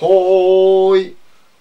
Oh oui.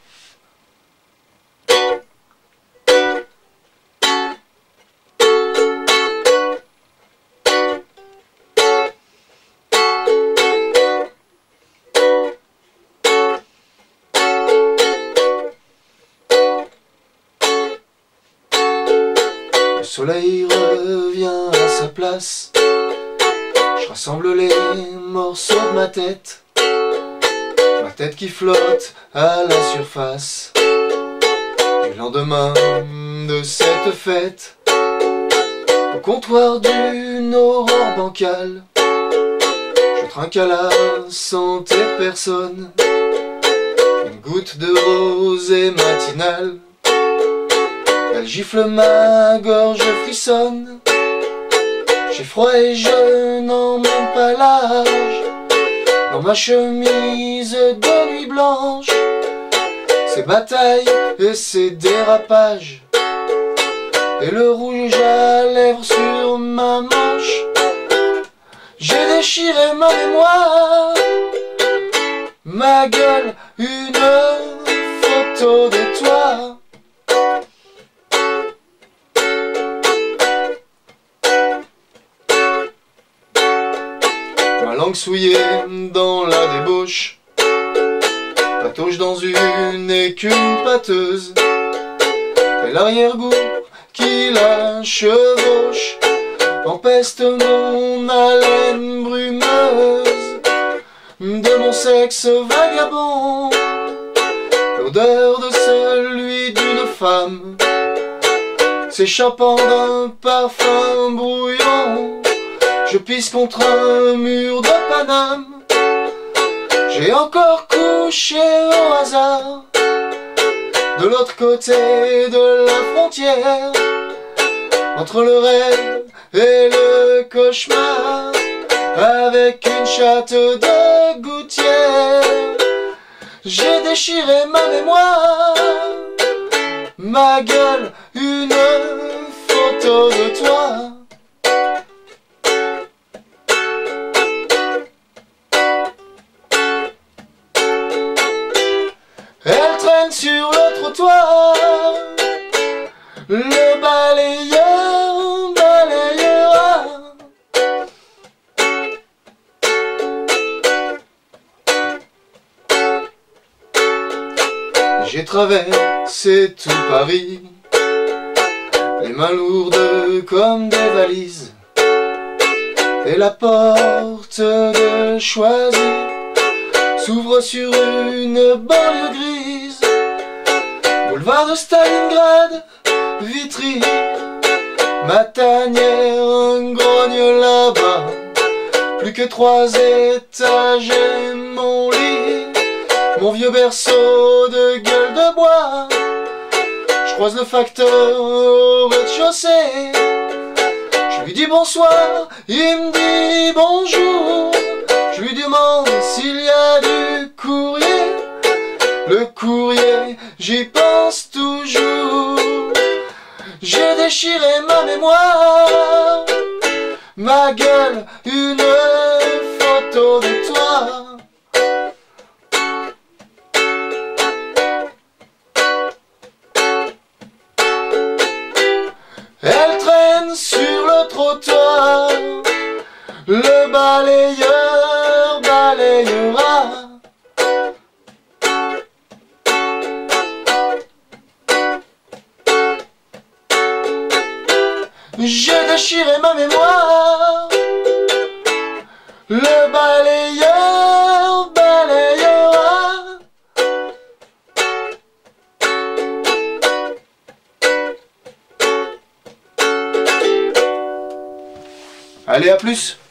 Le soleil revient à sa place. Je rassemble les morceaux de ma tête qui flotte à la surface du lendemain de cette fête. Au comptoir d'une aurore bancale, je trinque à la santé de personne une goutte de rosée matinale. Elle gifle ma gorge, frissonne. J'ai froid et je n'en monte pas l'âge. Dans ma chemise de nuit blanche, ces batailles et ces dérapages, et le rouge à lèvres sur ma manche. J'ai déchiré ma mémoire, ma gueule, une photo de toi. Ma langue souillée dans la débauche patauge dans une écume pâteuse, et l'arrière-goût qui la chevauche empeste mon haleine brumeuse de mon sexe vagabond, l'odeur de celui d'une femme s'échappant d'un parfum brouillon. Je pisse contre un mur de Paname. J'ai encore couché au hasard de l'autre côté de la frontière, entre le rêve et le cauchemar, avec une chatte de gouttière. J'ai déchiré ma mémoire, ma gueule, une photo de toi. Elle traîne sur le trottoir, le balayeur balayera. J'ai traversé tout Paris, les mains lourdes comme des valises, et la porte de Choisy s'ouvre sur une banlieue grise. Boulevard de Stalingrad, Vitry, ma tanière grogne là-bas. Plus que 3 étages et mon lit, mon vieux berceau de gueule de bois. Je croise le facteur au rez-de-chaussée, je lui dis bonsoir, il me dit bonjour. Je lui demande s'il y a du courrier. Le courrier, j'y pense toujours. J'ai déchiré ma mémoire, ma gueule, une photo de toi. Elle traîne sur le trottoir, le balayeur balayera. J'ai déchiré ma mémoire, le balayeur balayera. Allez, à plus.